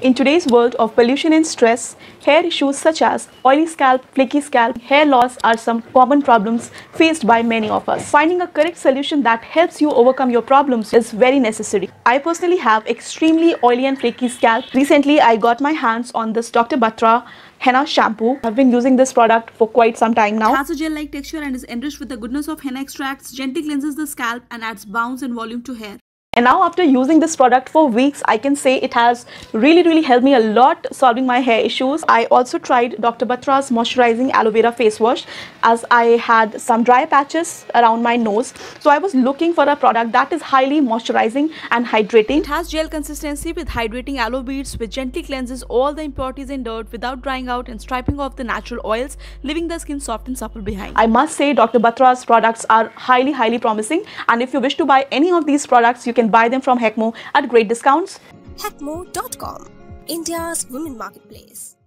In today's world of pollution and stress, hair issues such as oily scalp, flaky scalp, hair loss are some common problems faced by many of us. Finding a correct solution that helps you overcome your problems is very necessary. I personally have extremely oily and flaky scalp. Recently, I got my hands on this Dr. Batra henna shampoo. I've been using this product for quite some time now. It has a gel-like texture and is enriched with the goodness of henna extracts, gently cleanses the scalp and adds bounce and volume to hair. And now after using this product for weeks, I can say it has really helped me a lot solving my hair issues. I also tried Dr. Batra's moisturizing aloe vera face wash as I had some dry patches around my nose. So I was looking for a product that is highly moisturizing and hydrating. It has gel consistency with hydrating aloe beads which gently cleanses all the impurities and dirt without drying out and stripping off the natural oils, leaving the skin soft and supple behind. I must say Dr. Batra's products are highly promising, and if you wish to buy any of these products, you can buy them from Hekmo at great discounts. Hekmo.com, India's women marketplace.